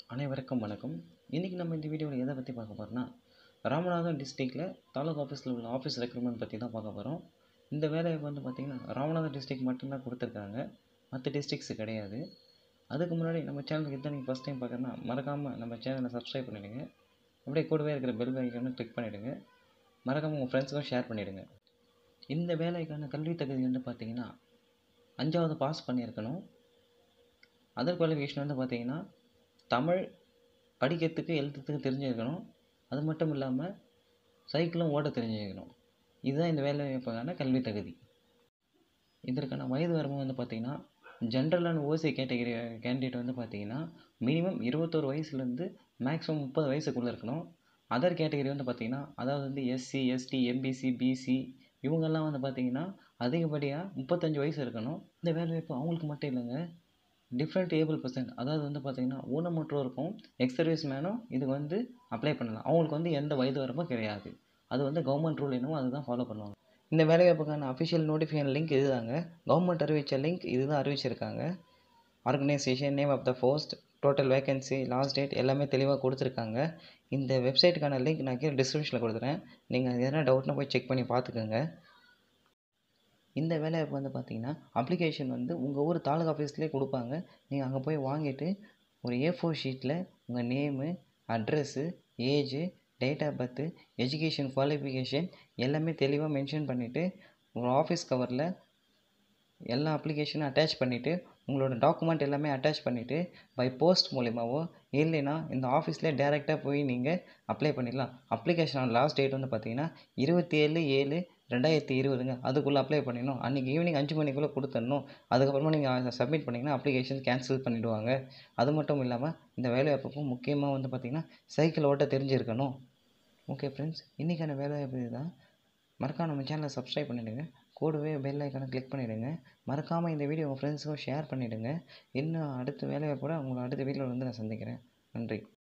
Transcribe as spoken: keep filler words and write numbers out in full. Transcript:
அனைவருக்கும் வணக்கம். இன்றைக்கி நம்ம இந்த வீடியோவில் எதை பற்றி பார்க்க போகிறோம்னா, ராமநாதபுரம் டிஸ்ட்ரிக்டில் தாலுகா ஆஃபீஸில் உள்ள ஆஃபீஸ் ரெக்ரூட்மெண்ட் பற்றி தான் பார்க்க போகிறோம். இந்த வேலையை வந்து பார்த்திங்கன்னா ராமநாதபுரம் டிஸ்ட்ரிக்ட் மட்டும்தான் கொடுத்துருக்காங்க, மற்ற டிஸ்ட்ரிக்ஸ் கிடையாது. அதுக்கு முன்னாடி நம்ம சேனலுக்கு எத்தனை நீங்கள் ஃபஸ்ட் டைம் பார்க்குறேன்னா மறக்காமல் நம்ம சேனலை சப்ஸ்கிரைப் பண்ணிவிடுங்க. அப்படியே கூடவே இருக்கிற பெல் ஐக்கானை கிளிக் பண்ணிவிடுங்க. மறக்காமல் உங்கள் ஃப்ரெண்ட்ஸுக்கும் ஷேர் பண்ணிவிடுங்க. இந்த வேலைக்கான கல்வி தகுதி வந்து பார்த்திங்கன்னா அஞ்சாவது பாஸ் பண்ணியிருக்கணும். அதர் குவாலிஃபிகேஷன் வந்து பார்த்திங்கன்னா தமிழ் படிக்கிறதுக்கு எழுதுறதுக்கு தெரிஞ்சிருக்கணும். அது மட்டும் இல்லாமல் சைக்கிளும் ஓட்ட தெரிஞ்சிருக்கணும். இதுதான் இந்த வேலைவாய்ப்புக்கான கல்வி தகுதி. இதற்கான வயது வரம்பு வந்து பார்த்திங்கன்னா general and OC category candidate வந்து பார்த்திங்கன்னா மினிமம் இருபத்தோரு வயசுலேருந்து மேக்ஸிமம் முப்பது வயசுக்குள்ளே இருக்கணும். அதர் கேட்டகரி வந்து பார்த்திங்கன்னா அதாவது வந்து எஸ்சி எஸ்டி எம்பிசி பிசி இவங்கெல்லாம் வந்து பார்த்திங்கன்னா அதிகப்படியாக முப்பத்தஞ்சு வயசு இருக்கணும். இந்த வேலைவாய்ப்பு அவங்களுக்கு மட்டும் இல்லைங்க, டிஃப்ரெண்ட் ஏபிள் பர்சன் அதாவது வந்து பார்த்திங்கன்னா ஊனமுற்றோருக்கும் எக்ஸ் சர்வீஸ் மேனும் இதுக்கு வந்து அப்ளை பண்ணலாம். அவங்களுக்கு வந்து எந்த வயது வரம்பும் கிடையாது. அது வந்து கவர்மெண்ட் ரூல் என்னவோ அதுதான் ஃபாலோ பண்ணுவாங்க. இந்த வேலைவாய்ப்புக்கான அஃபிஷியல் நோட்டிஃபிகேஷன் லிங்க் இது தாங்க. கவர்மெண்ட் அறிவித்த லிங்க் இது தான் அறிவிச்சிருக்காங்க. Organisation, name of the post, total vacancy, last date எல்லாமே தெளிவாக கொடுத்துருக்காங்க. இந்த வெப்சைட்டுக்கான லிங்க் நான் கீழே டிஸ்கிரிப்ஷனில் கொடுத்துறேன். நீங்கள் எதனா டவுட்னா போய் செக் பண்ணி பார்த்துக்கோங்க. இந்த வேலைவாய்ப்பு வந்து பார்த்திங்கன்னா அப்ளிகேஷன் வந்து உங்கள் ஊர் தாலுகா ஆஃபீஸ்லேயே கொடுப்பாங்க. நீங்கள் அங்கே போய் வாங்கிட்டு ஒரு ஏ ஃபோர் ஷீட்டில் உங்கள் name, address, age, date of birth, education qualification எல்லாமே தெளிவாக மென்ஷன் பண்ணிவிட்டு உங்கள் ஆஃபீஸ் கவரில் எல்லா அப்ளிகேஷனும் அட்டாச் பண்ணிவிட்டு உங்களோட டாக்குமெண்ட் எல்லாமே அட்டாச் பண்ணிவிட்டு பை போஸ்ட் மூலிமாவோ இல்லைன்னா இந்த ஆஃபீஸ்லேயே டேரெக்டாக போய் நீங்கள் அப்ளை பண்ணிடலாம். அப்ளிகேஷனோட லாஸ்ட் டேட் வந்து பார்த்திங்கன்னா இருபத்தி ஏழு ஏழு ரெண்டாயிரத்தி இருபதுங்க. அதுக்குள்ளே அப்ளை பண்ணிடணும். அன்றைக்கி ஈவினிங் அஞ்சு மணிக்குள்ளே கொடுத்துடணும். அதுக்கப்புறமா நீங்கள் சப்மிட் பண்ணிங்கன்னா அப்ளிகேஷன் கேன்சல் பண்ணிவிடுவாங்க. அது மட்டும் இல்லாமல் இந்த வேலைவாய்ப்புக்கும் முக்கியமாக வந்து பார்த்திங்கன்னா சைக்கிள் ஓட்ட தெரிஞ்சிருக்கணும். ஓகே ஃப்ரெண்ட்ஸ், இன்றைக்கான வேலைவாய்ப்பு இதுதான். மறக்காம நம்ம சேனலை சப்ஸ்கிரைப் பண்ணிவிடுங்க. கூடவே பெல் ஐக்கானை கிளிக் பண்ணிவிடுங்க. மறக்காமல் இந்த வீடியோ உங்கள் ஃப்ரெண்ட்ஸுக்கும் ஷேர் பண்ணிவிடுங்க. இன்னும் அடுத்த வேலைவாய்ப்போட உங்களை அடுத்த வீடியோவில் வந்து நான் சந்திக்கிறேன். நன்றி.